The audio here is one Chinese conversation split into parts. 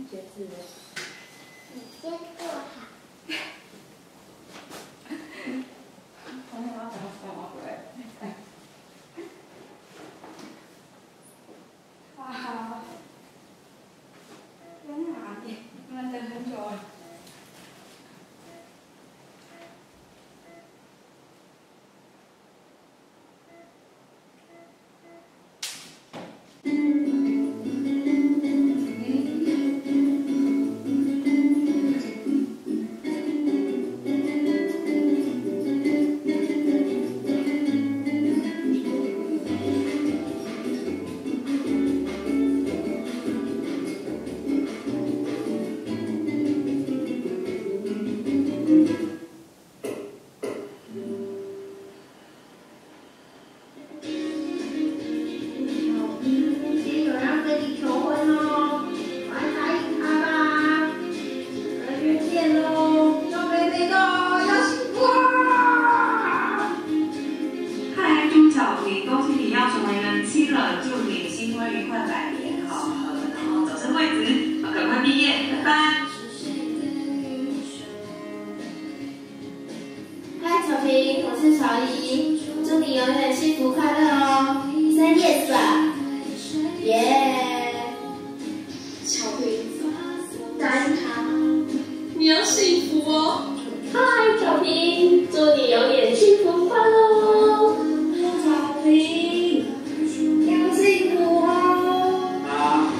写字的。 你先坐好。 我要把它回来。哇！天哪，你们等很久了。 我是小姨，祝你永远幸福快乐哦！生 yes 吧，耶！ 小平，答应他，你要幸福哦！ 嗨，小平，祝你永远幸福快乐哦！小平，要幸福哦！ 好。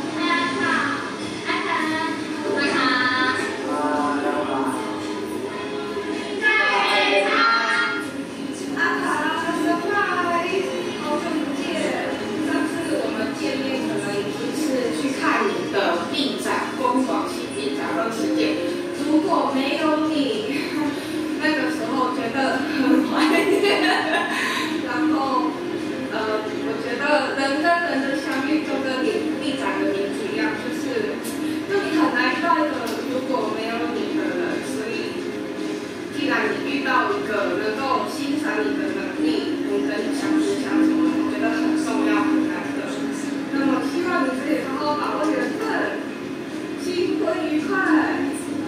如果没有你，那个时候觉得很怀念。然后，我觉得人跟人的相遇就跟毕展的名字一样，就是你很难遇到一个如果没有你的人。所以，既然你遇到一个能够欣赏你的能力，能跟你相知相守，我觉得很重要、很难得。那么，希望你可以好好把握缘分，新婚愉快。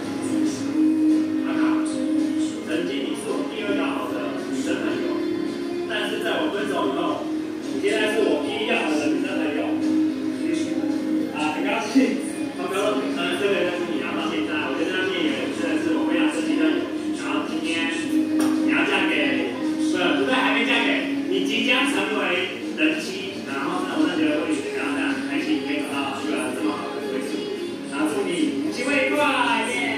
曾经你是我第二要好的女生朋友，但是在我分手以后，你现在是我第一要好的女生朋友。很高兴，从这个认识你，然后到现在，我觉得那面也真的是我非常珍惜的友谊。然后今天你要嫁给，不对，还没嫁给，你即将成为人妻。然后呢，我真的觉得我也非常的开心，可以找到一个这么好的归宿。然后祝你新婚愉快，耶！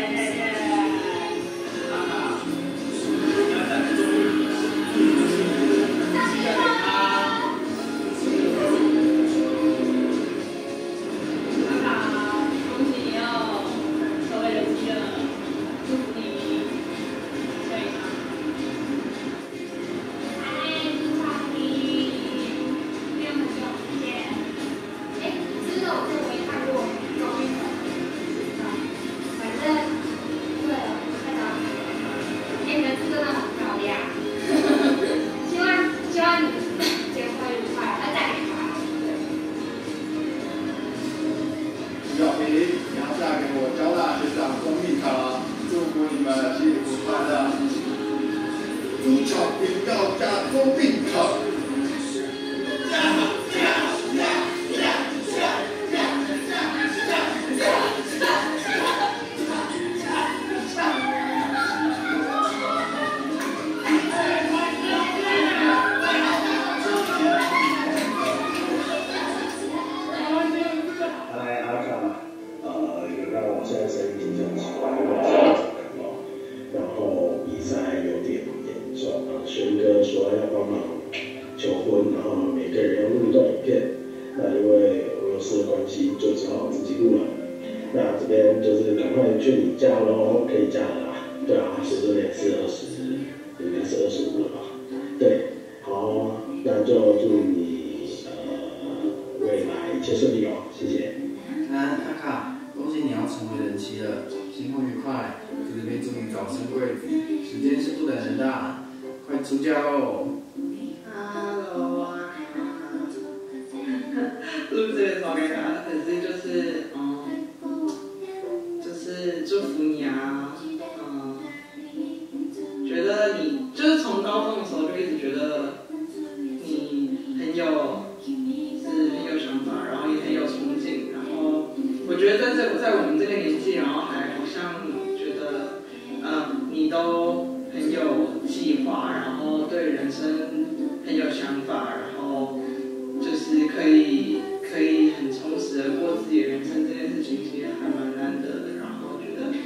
我觉得在我们这个年纪，然后还好像觉得，你都很有计划，然后对人生很有想法，然后就是可以很充实的过自己的人生，这件事情其实还蛮难得的。然后觉得，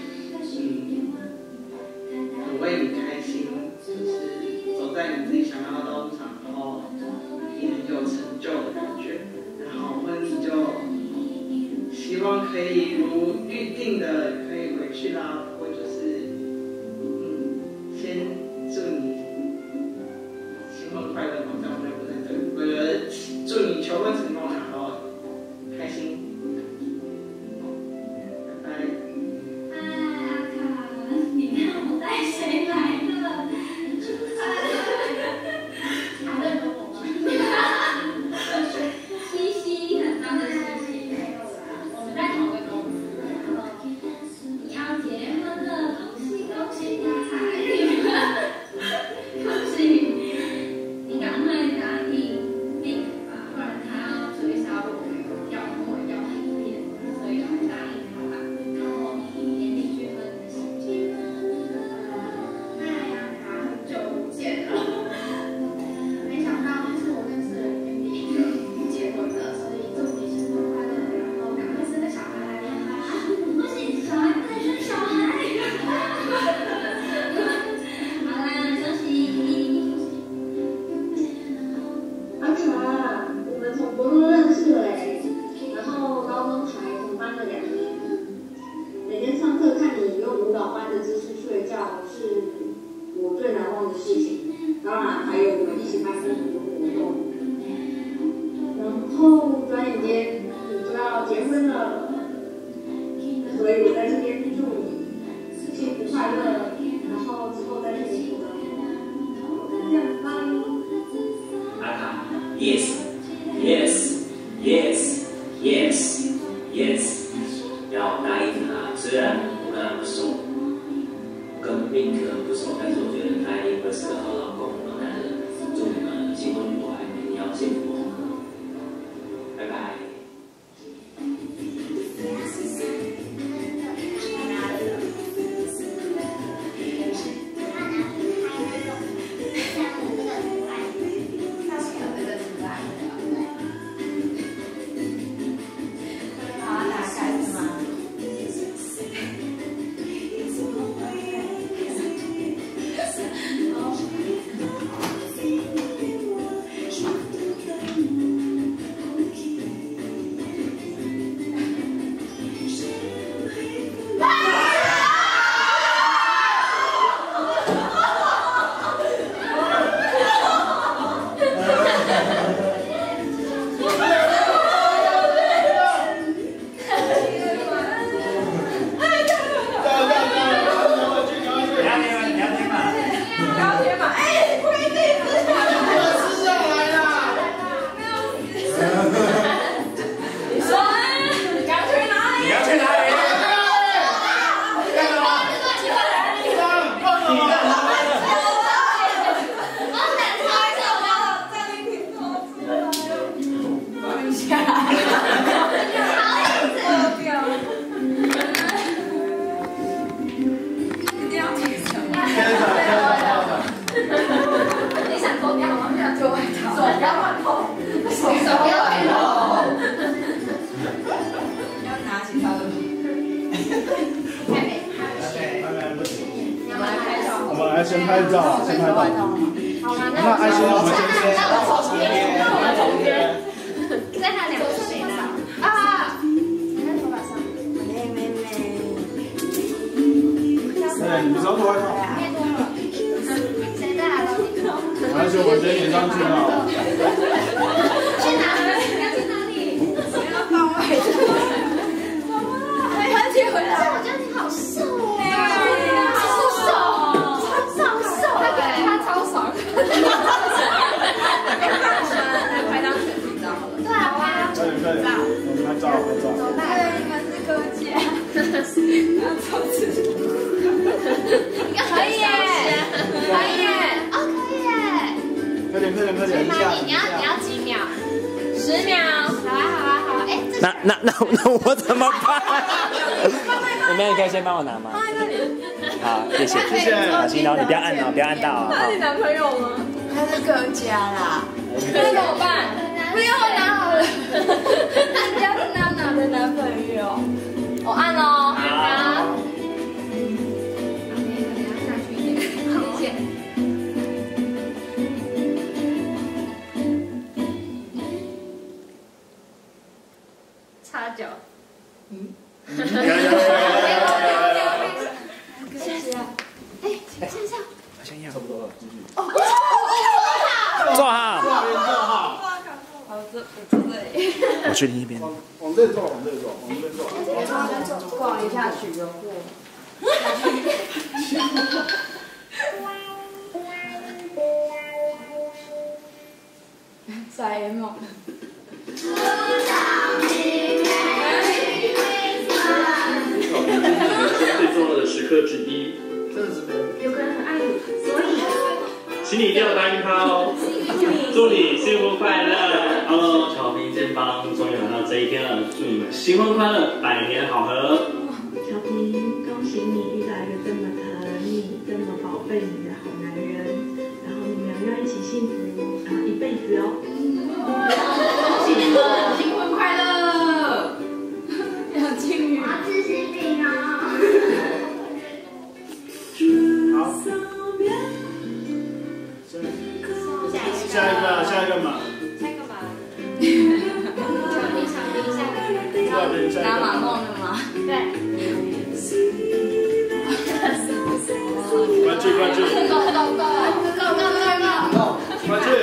很为你开心，就是走在你自己想要的道路上，然后也很有成就的感觉。然后婚礼就希望可以如预定的可以回去啦，不过就是先祝你新婚快乐嘛，这样我就不在这里。我觉得祝你求婚成功，然后开心。拜拜。 阿卡，你看我带谁来了？还认得我吗？西西，很脏的西西。我们在同一个公司，然后你要结婚了，恭喜恭喜发财！恭喜你赶快答应Nick吧，不然他要追杀我，要跟我要影片，所以要答应他吧。然后年底去问你的心情。嗨呀，很久不见了，没想到是我认识的里面第一个结婚的，所以祝你新婚快乐，然后赶快生个小孩吧！恭喜小孩不能生小孩。好啦，恭喜！ 阿卡，我们从国中认识嘞，然后高中才同班了2年。每天上课看你用舞蹈班的姿势睡觉，是我最难忘的事情。当然还有我们一起办过很多活动。然后转眼间你就要结婚了，所以我在这边祝你幸福快乐，然后之后再去美国。这样吧。 阿卡 ，yes yes yes yes yes， 要答应他。虽然我跟他不熟，我跟Mink不熟，但是我觉得他一定会是个好老公、好男人。祝你们新婚愉快，一定要幸福。拜拜。 先拍照啊，先拍照。好了，那爱心我们先贴。 在他两个谁呢？啊！你在头发上。妹。 对，你不是要脱外套？ 太多了。谁在哪里？ 而且我先连上去了。 去哪里？要去哪里？我要放外套。妈妈，还要接回来。我觉得你好瘦哦。他超爽，来拍张全景照好了。对啊，拍张全景照。 拍照。 走吧，你们是哥姐。要抽纸。可以耶，可以耶，哦可以耶。 快点！ 你要那我怎么办？你们可以先帮我拿吗？好，谢谢，小心哦，你不要按哦，不要按到哦。 那你男朋友吗？ 他是客家啦。 那怎么办？不要拿好了， 人家是娜娜的男朋友。 我按喽。 好。下去一点，谢谢。擦脚。 好像要差不多了，继续。 坐好。 好， 我去另一边。 往这坐，往这坐，往这坐。 挂一下取个货。塞梦。 最重要的时刻之一，真的是有个人很爱你，所以请你一定要答应他哦。祝你幸福快乐。Hello， 巧平健邦终于来到这一天了，祝你们新婚快乐，百年好合。 小平，恭喜你遇到一个这么疼你、这么宝贝你的好男人，然后你们要一起幸福，然后一辈子哦。 恭喜你们新婚快乐！ 杨靖宇。 自信病啊。 好，下一个嘛。 下一个嘛。 拿马梦的吗？ 对。 关注。关注。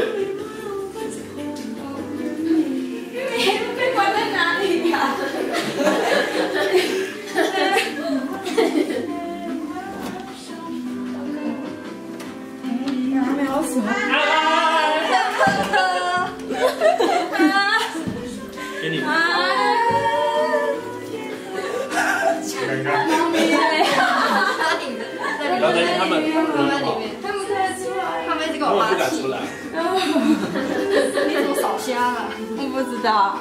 被关在哪里呀？还没有死。 给你。 然后等他们， 他们一直给我发气。 出来。 你怎么扫瞎了？我不知道。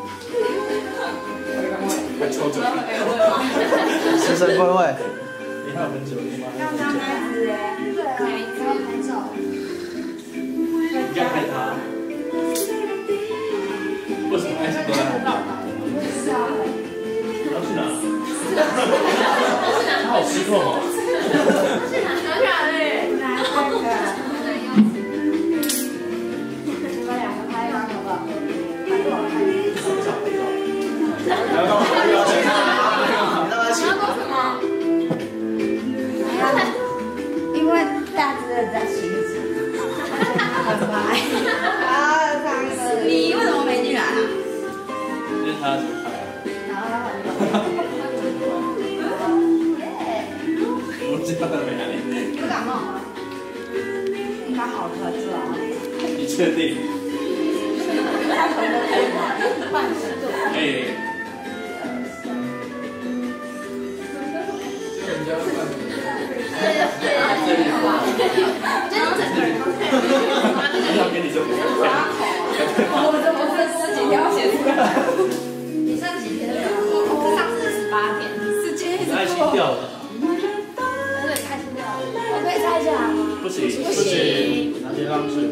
还抽着。 师生会会。 你还有很久吗？ 刚刚那只哎，对啊，要拍照。 你该拍他。为什么爱情都在拍？ 不知道哎。 你要去哪？他好失控哦。 想想嘞，拿这个。你们两个拍一张好不好？拍多少拍？ 来吧，不要紧。 你要做什么？因为大只的在洗衣机。你为什么没进来啊？ 因为他先拍。我知道他没来。 有感冒吗？应该好了，是吧？ 你确定？ 半十度。 哎。人家半十度。这里好。 真的整个人都我想跟你说。 我这几天要写出来。你上几天了？我上次18天。是今天爱心掉了。 对，开心掉了。我可以猜一下吗？ 不行，拿贴上去。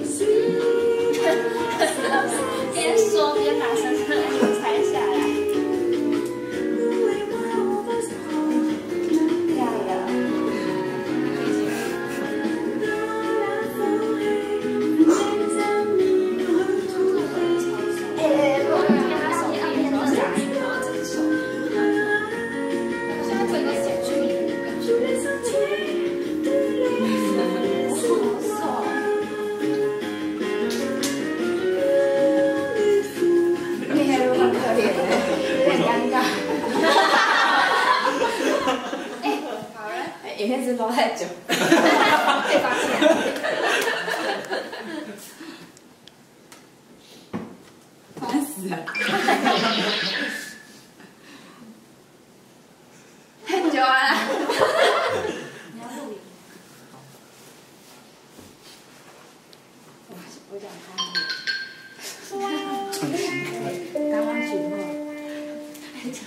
边说边拿身上来猜下来。 漂亮。影片是包太久，被发现。烦死了！太久了。你要录影？我想看。刚刚取货。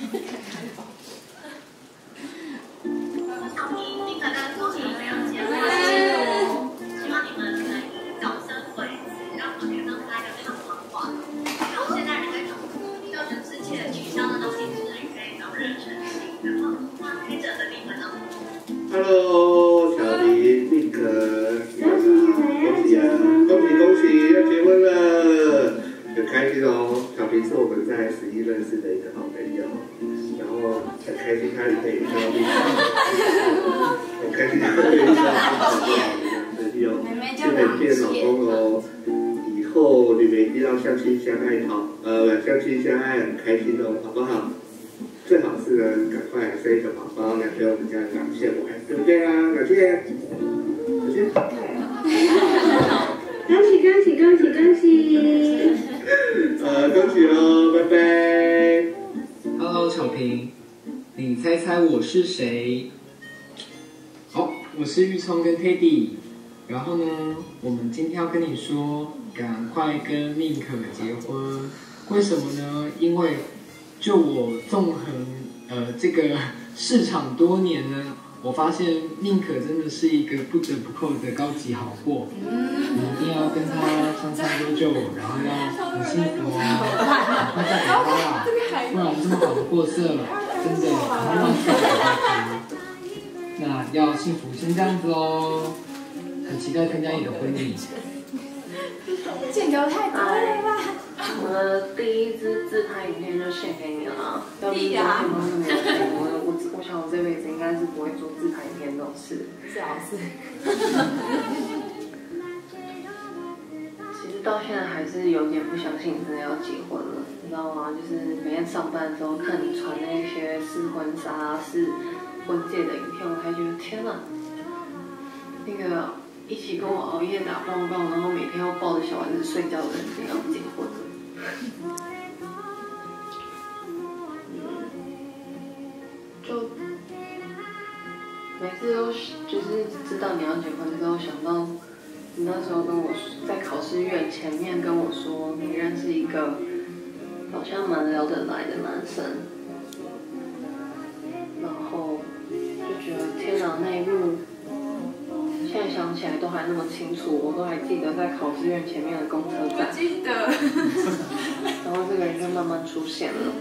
Hello， 小林、宁可，恭喜啊！恭喜，要结婚了，很开心哦。小林是我们在11认识的一个好朋友，然后很开心他也可以交另很开心他可以交男朋友，现在见老公哦。以后你们一定要相亲相爱相亲相爱很开心哦，好不好？最好是呢，赶快生一个宝宝来陪我们家长献我，对不对啊？感谢，感谢。 恭喜恭喜恭喜恭喜！ 恭喜哦，拜拜。 Hello， 小平，你猜猜我是谁？好，我是玉聪跟 Teddy。然后呢，我们今天要跟你说，赶快跟宁可结婚。为什么呢？因为就我纵横这个市场多年呢，我发现宁可真的是一个不折不扣的高级好货。你一定要跟他长长久久，然后要很幸福啊，赶快嫁给他啦，不然这么好的货色，真的赶快让自己给他。那要幸福先这样子哦，很期待参加你的婚礼。 剪得太多了吧？ 我的第一支自拍影片就献给你了，要不是昨天都没有给我想我这辈子应该是不会做自拍影片这种事。 是啊是。 其实到现在还是有点不相信你真的要结婚了，你知道吗？就是每天上班的时候看你传那些试婚纱、试婚戒的影片，我还觉得天哪，那个一起跟我熬夜打棒棒，然后每天要抱着小孩子睡觉的人，怎样结婚了？就每次都就是知道你要结婚之后，想到你那时候跟我在考试院前面跟我说，你认识一个好像蛮聊得来的男生，然后就觉得天哪，那一幕现在想起来都还那么清楚，我都还记得在考试院前面的公车站。 我记得。 然后这个人就慢慢出现了，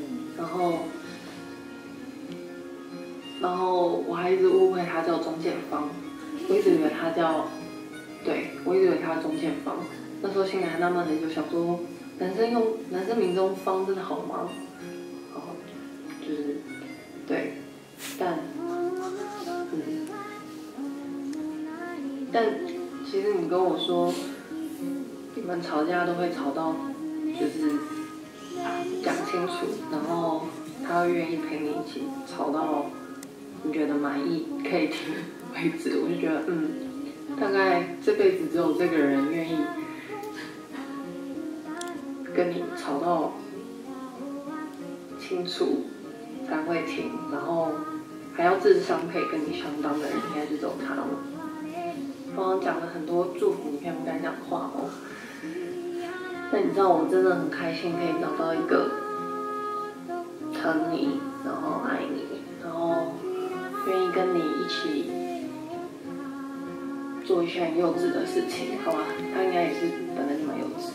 然后我还一直误会他叫钟建芳，我一直以为他叫，对，我一直以为他叫钟建芳。那时候心里还纳闷很久，想说男生名中芳真的好吗？就是对，但其实你跟我说，你们吵架都会吵到就是讲清楚，然后他会愿意陪你一起吵到你觉得满意可以停为止，我就觉得大概这辈子只有这个人愿意跟你吵到清楚才会停，然后还要智商可以跟你相当的人，应该就只有他了。刚刚讲了很多祝福你不该讲的话哦，但你知道我真的很开心可以找到一个疼你，然后爱你，然后愿意跟你一起做一些很幼稚的事情，好吧？他应该也是本来就蛮幼稚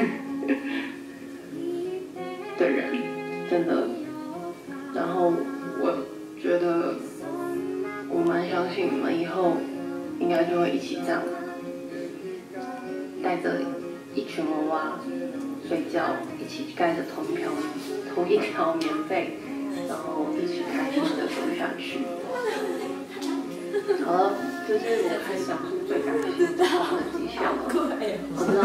的人，真的。然后我觉得我蛮相信你们以后应该就会一起这样，带着一群娃娃睡觉，一起盖着同一条棉被，然后一起开心的走下去。好了，这是我开始讲述最感性的话的迹象了。我知道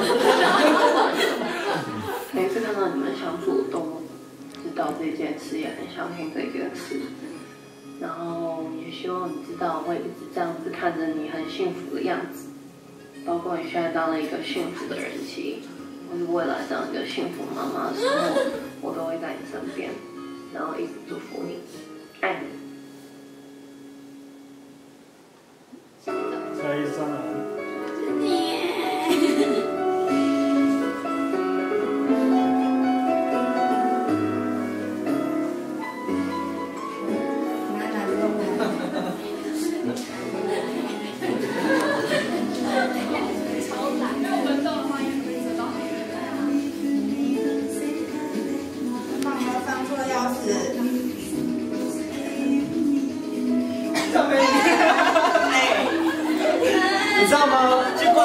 每次看到你们相处，我都知道这件事，也很相信这件事。然后也希望你知道，我会一直这样子看着你很幸福的样子，包括你现在当了一个幸福的人妻，或是未来当一个幸福妈妈的时候，我都会在你身边，然后一直祝福你，爱你。 可以上来。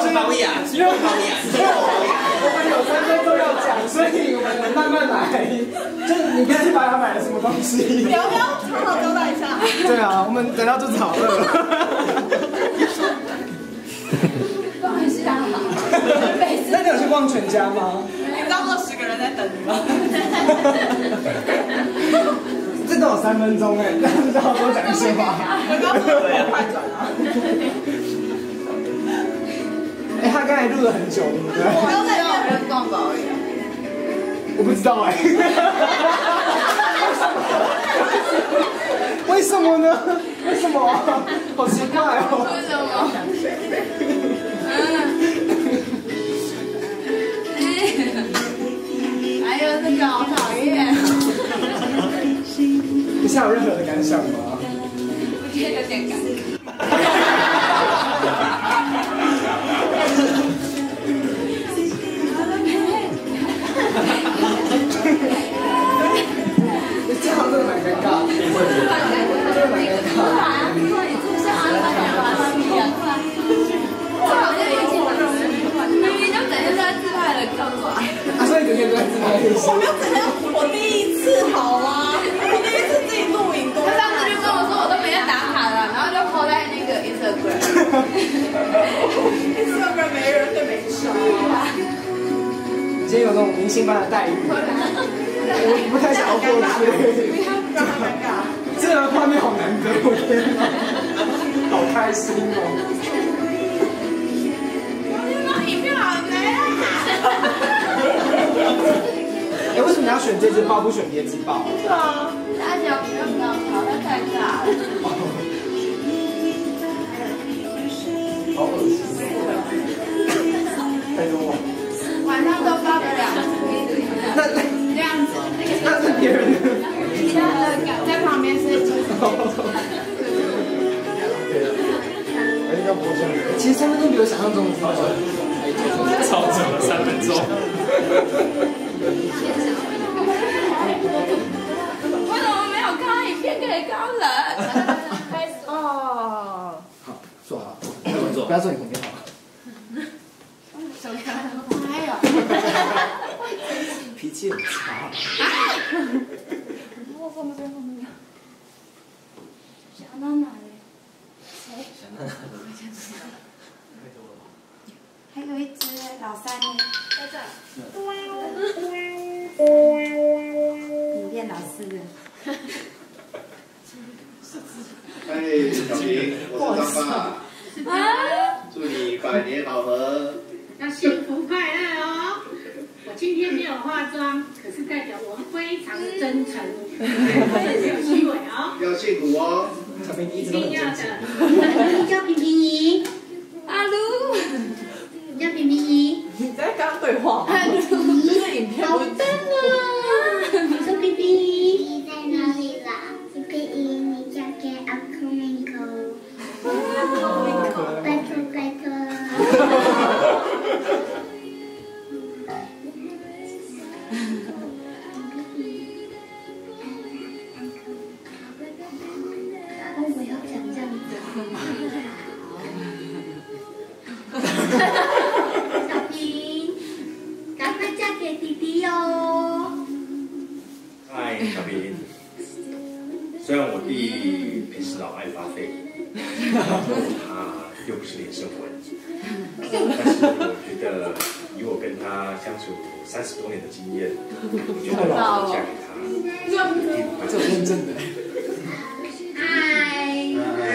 保养，因为保养， 我们有3分钟要讲，所以我们慢慢来。就是你跟爸爸买了什么东西？ 聊聊，好好交代一下。 对啊，我们等到肚子好饿。 不好意思啊。 那你有去逛全家吗？ 你知道20个人在等你吗？ 这都有3分钟哎，那你知道多讲一些话。 我刚刚说快转啊。 哎，他刚才录了很久，对不对？ 我刚才没有人逛保养。 我不知道哎。为什么呢？为什么？好奇怪哦。 为什么？还有这个好讨厌。 你现在有任何的感想吗？ 我觉得有点尴尬。 这样真的蛮尴尬的，真的蛮尴尬的。 就像阿拉伯一样，最好是年轻人，明明就整天在自拍的干嘛？ 所以整天都在自拍的。 我没有整天，我第一次好吗？我第一次自己录影过。他上次就跟我说，我都没在打卡了，然后就 po 在那个 Instagram。Instagram 没人对没少。 今天有那种明星般的待遇，我不太想要过去。 让他尴尬。 这个画面好难得，我天哪，好开心哦！ 影片好美啊！ 哎，为什么你要选这只豹，不选别只豹？ 对啊，大脚比较比较好，它太大了。 好恶心！哎呦！ 晚上都发不了。 那这样子， 那别人呢？ 其他的在旁边是。 其实3分钟比我想象中的超久， 超久了3分钟。 为什么没有看到影片可以高冷？哦。 好，坐好， 不要坐你旁边好了。 手看还有。 脾气很差。 我放这后面。想到哪里？谁？ 想到哪里？ 还有一只老三呢，在这。你变老四了。 哎，小明，我是张爸，祝你百年好合， 要幸福快乐哦！我今天没有化妆，可是代表我非常的真诚，没有虚伪哦。 要幸福哦， 小明一直一都很定要的。 真诚。 我叫平平姨， 阿鲁， 我叫平平姨。 你在跟他对话吗？ 这影片好棒啊！我是平平姨。 你在哪里啦？平平姨，你嫁给阿空明口。拜托拜托。我要讲这样子。小平，赶快嫁给弟弟哟！ 嗨，小平。虽然我弟平时老爱发废，他又不是连胜文，但是我觉得以我跟他相处30多年的经验，我觉得我嫁给他一定不会这认真的。 嗨，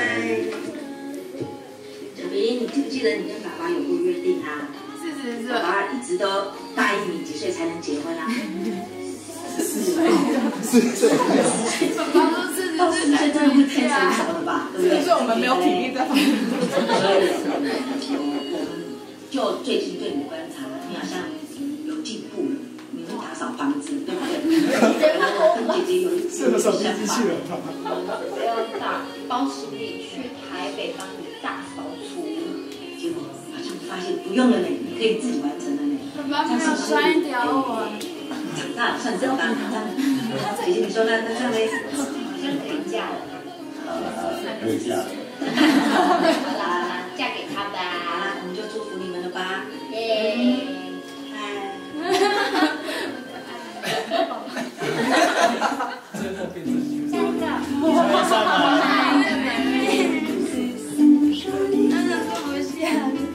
小平，你记不记得你跟爸爸有过约定啊？ 是。 爸爸一直都答应你几岁才能结婚啊？40岁。 爸爸说 40岁真的会太成熟了吧？对不对？ 所以我们没有体力在旁边。 就最近对你观察，你好像有进步了，你会打扫房子，对不对？跟姐姐有适合手机机器人吧？ 我要帮助你去台北帮你大扫除。 结果好像发现不用了呢，你可以自己完成了呢。 爸爸没有拴一条我。 长大了，算长大了。姐姐，你说那这样呢？好像可以嫁了。 可以嫁了。 好啦，嫁给他吧。 好啦，我们就祝福你们的下一个。 上来。 真的坐不下。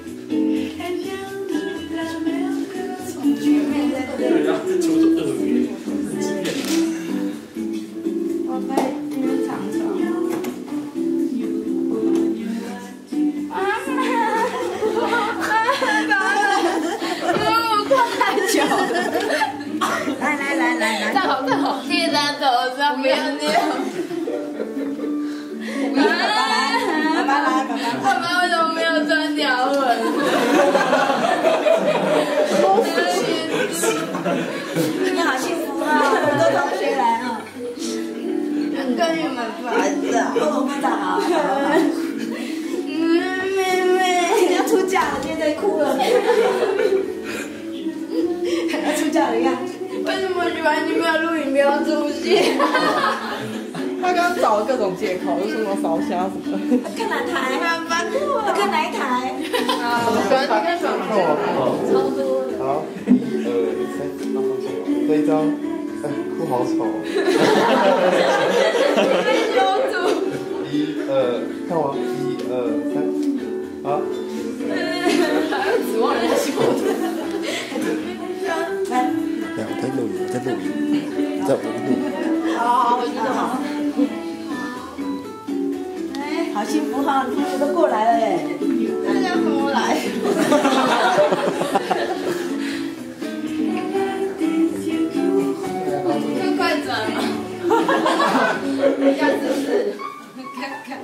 对呀，求着鳄鱼， 我被你们尝尝。太久了。来，站好，第三头上不要尿。爸爸来，爸爸为什么没有穿条纹？你好幸福啊！很多同学来啊，跟你们班长，我班长好。妹妹要出嫁了，今天在哭了。要出嫁的样子。为什么你完全没有录影，没有出现？ 他刚刚找了各种借口，就说什么烧虾什么。 看哪台？看哪一台？ 看什么？ 超多的。 好，1、2、3，这一张，哭好丑。 被揪住。 1、2，看我，1、2、3，好。 还要指望人家笑的。来。 在录影，在录影。 好，回去就好。哎，好幸福哈！同学都过来了耶，大家怎么来？快转嘛！看姿势，看。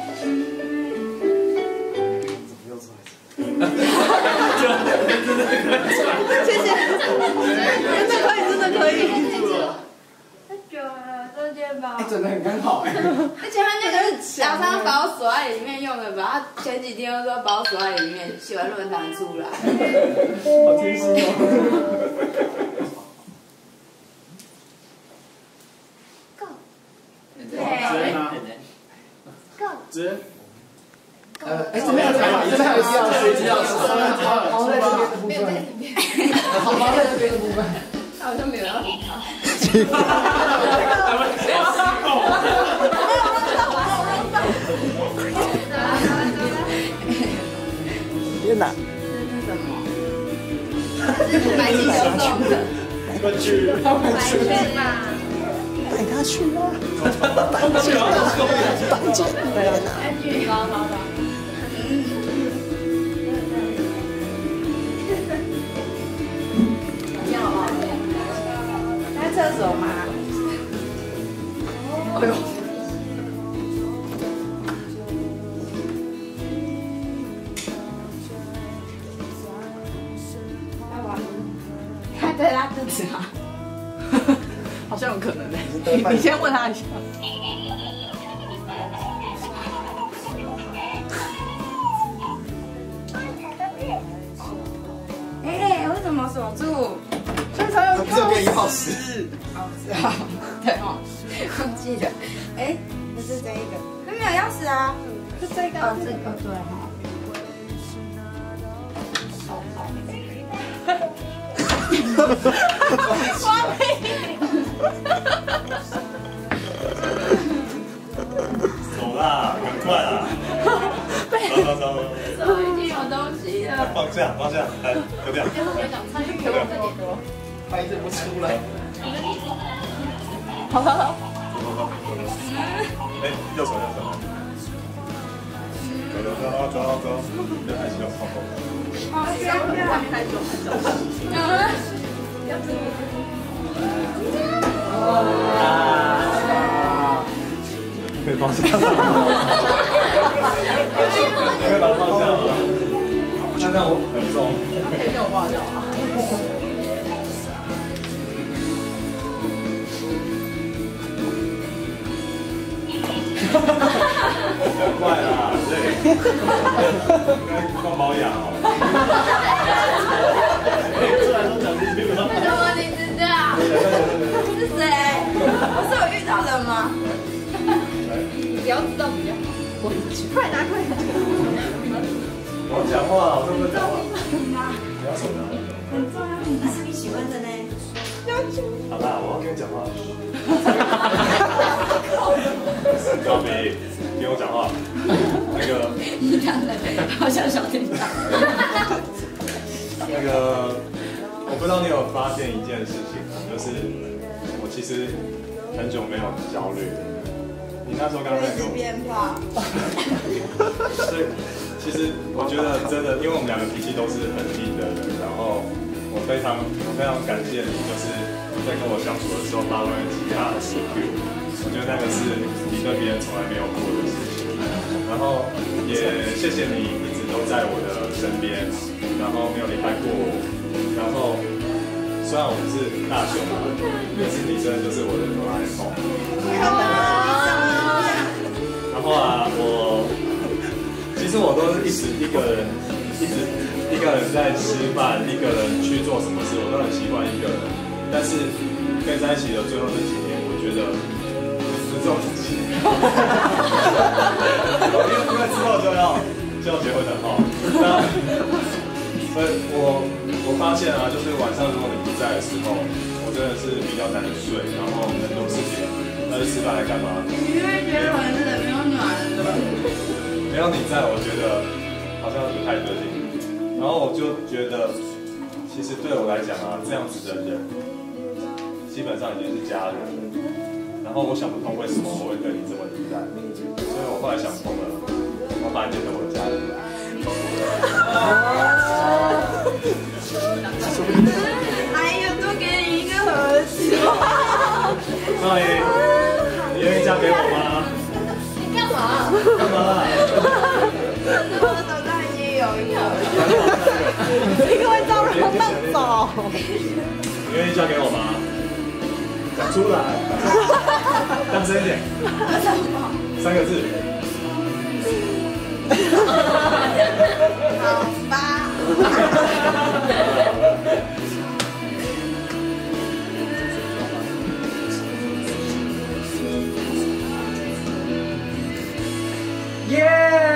谢谢，真的可以。太久了，这件吧。 真的很刚好哎。 而且他那个早上把我锁在里面用的吧，他前几天说把我锁在里面，写完论坛出来。 好贴心哦。 真。这边还有随机钥匙，好在这边的部分，好吧，在这边的部分， 他好像没有要理他。 天哪！ 这是什么？这是白金手送的。 快去， 白圈嘛。 带他去啊！当姐， 好。在厕所吗？哎呦！他在拉肚子吗？ 好像有可能你先问他一下。 为什么锁住？ 所以才有不是有给1号匙？ 哦，对哦，忘记了。不是这一个，他没有钥匙啊，是这个。哦，这个对哈。花瓶。 走啦，赶快啦！走。 手已经有东西了。 放下，来，丢掉。 拍这不出来。 好。 右手。走，别害羞， 好香呀！太久。 可以放下。可以把它放下了。那我很重。 可以给我挂掉啊。 快啦，对。放保养哦。出来都讲进去了。 为什么你知道？是谁？不是有遇到人吗？你不要知道比较好。快拿！ 我讲话，我都不讲话。不要手拿。 很重要，还是你喜欢的呢？ 好啦，我要跟你讲话。高飞，听我讲话。那个， 好像小叮当。 那个，我不知道你有发现一件事情吗？就是我其实很久没有焦虑。你那时候刚才跟我。变化。对，其实我觉得真的，因为我们两个脾气都是很硬的人，然后我非常感谢你，就是在跟我相处的时候发挥其他的 EQ， 我觉得那个是你对别人从来没有过的事情。然后也谢谢你一直都在我的身边，然后没有离开过我。然后虽然我们是大雄嘛，但是你真的就是我的哆啦 A 梦。然后啊，其实我都是一个人在吃饭，一个人去做什么事，我都很习惯一个人。但是跟在一起的最后这几年，我觉得是这种几年，因为之后就要结婚了哈。所以我发现啊，就是晚上如果你不在的时候，我真的是比较难睡，然后很多事情要去吃饭来干嘛？ 你会觉得我真的没有暖了。 没有你在，我觉得好像不太对劲。然后我就觉得，其实对我来讲啊，这样子的人，基本上已经是家人了。然后我想不通为什么我会对你这么依赖，所以我后来想通了，我把你变成我的家人。 哎呦，多给你一个盒子。 那你愿意嫁给我吗？ 你干嘛？ 干嘛？ 我的手上已经有一个，一个会招人放走。 你愿意嫁给我吗？讲出来，大声一点。3个字。 好吧。 耶！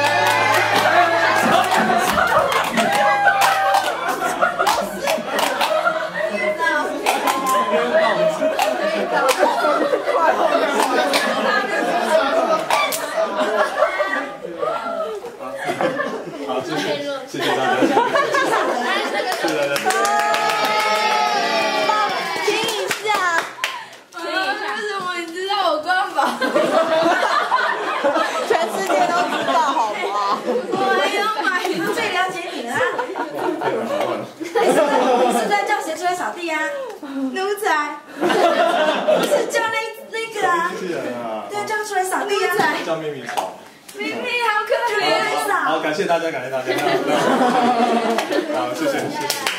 好，谢谢大家。 听一下，为什么你知道我干嘛？全世界都知道，好不好？我要买， 我最了解你了。你是在叫谁出来扫地啊？奴仔，不是叫那个啊？对，叫出来扫地啊。 叫秘密草。 明明好可怜。 好，感谢大家，感谢大家。好，谢谢。